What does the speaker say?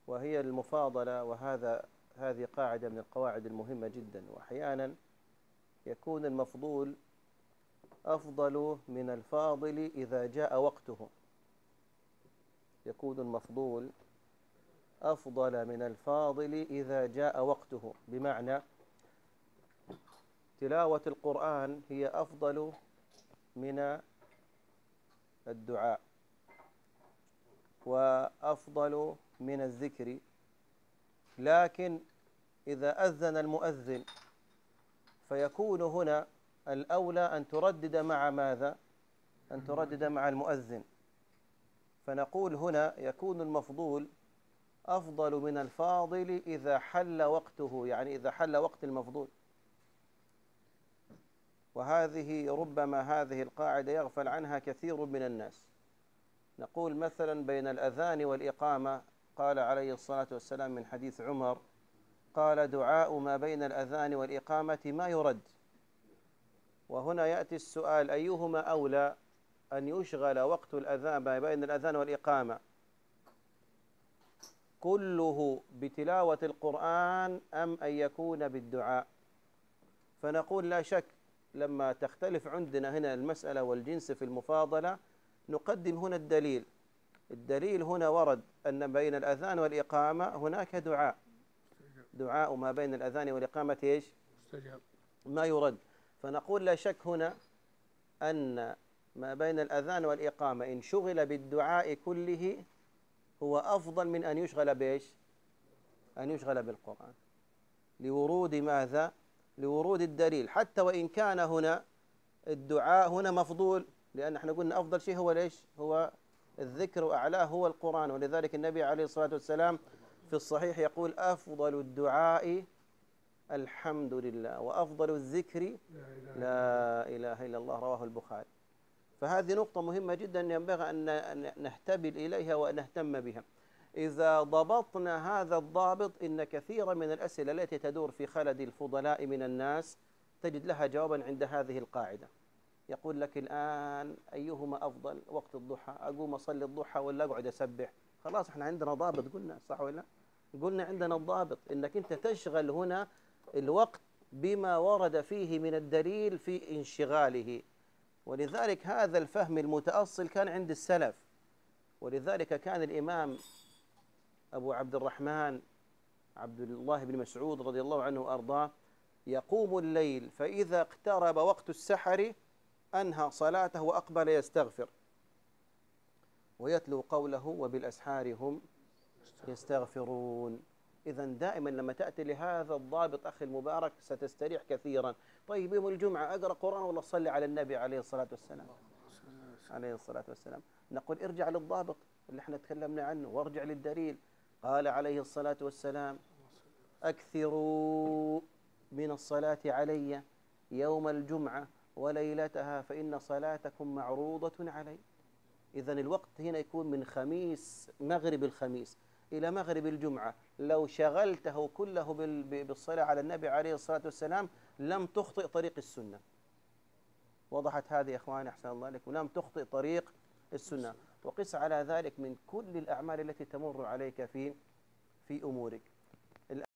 وهي المفاضلة، هذه قاعدة من القواعد المهمة جدا. وأحيانا يكون المفضول أفضل من الفاضل إذا جاء وقته. يكون المفضول أفضل من الفاضل إذا جاء وقته، بمعنى تلاوة القرآن هي أفضل من الدعاء وأفضل من الذكر، لكن إذا أذن المؤذن فيكون هنا الأولى أن تردد مع ماذا؟ أن تردد مع المؤذن. فنقول هنا يكون المفضول أفضل من الفاضل إذا حل وقته، يعني إذا حل وقت المفضول. وهذه ربما هذه القاعدة يغفل عنها كثير من الناس. نقول مثلا بين الأذان والإقامة قال عليه الصلاة والسلام من حديث عمر قال دعاء ما بين الأذان والإقامة ما يرد. وهنا يأتي السؤال أيهما أولى أن يشغل وقت الأذان ما بين الأذان والإقامة كله بتلاوة القرآن أم أن يكون بالدعاء؟ فنقول لا شك لما تختلف عندنا هنا المسألة والجنس في المفاضلة نقدم هنا الدليل. الدليل هنا ورد أن بين الأذان والإقامة هناك دعاء ما بين الأذان والإقامة إيش؟ مستجاب، ما يرد. فنقول لا شك هنا أن ما بين الأذان والإقامة إن شغل بالدعاء كله هو أفضل من أن يشغل بإيش؟ أن يشغل بالقرآن، لورود ماذا؟ لورود الدليل. حتى وإن كان هنا الدعاء هنا مفضول، لأن احنا قلنا أفضل شيء هو ليش؟ هو الذكر، وأعلاه هو القرآن. ولذلك النبي عليه الصلاة والسلام في الصحيح يقول أفضل الدعاء الحمد لله وأفضل الذكر لا إله إلا الله، رواه البخاري. فهذه نقطة مهمة جدا ينبغي أن نهتبل إليها ونهتم بها. إذا ضبطنا هذا الضابط إن كثيرا من الأسئلة التي تدور في خلد الفضلاء من الناس تجد لها جوابا عند هذه القاعدة. يقول لك الآن أيهما أفضل؟ وقت الضحى أقوم أصلي الضحى ولا أقعد أسبح؟ خلاص احنا عندنا ضابط، قلنا صح ولا؟ قلنا عندنا الضابط إنك أنت تشغل هنا الوقت بما ورد فيه من الدليل في انشغاله. ولذلك هذا الفهم المتأصل كان عند السلف. ولذلك كان الإمام أبو عبد الرحمن عبد الله بن مسعود رضي الله عنه وأرضاه يقوم الليل فإذا اقترب وقت السحر أنهى صلاته وأقبل يستغفر ويتلو قوله وبالأسحار هم يستغفرون. إذا دائما لما تأتي لهذا الضابط أخي المبارك ستستريح كثيرا. طيب يوم الجمعة أقرأ قرآن ولا أصلي على النبي عليه الصلاة والسلام؟ عليه الصلاة والسلام. نقول ارجع للضابط اللي احنا تكلمنا عنه وارجع للدليل. قال عليه الصلاة والسلام أكثروا من الصلاة علي يوم الجمعة وليلتها فإن صلاتكم معروضة علي. إذا الوقت هنا يكون من خميس مغرب الخميس إلى مغرب الجمعة. لو شغلته كله بالصلاة على النبي عليه الصلاة والسلام لم تخطئ طريق السنة. وضحت هذه يا إخواني أحسن الله عليكم؟ لم تخطئ طريق السنة. وقس على ذلك من كل الأعمال التي تمر عليك في أمورك.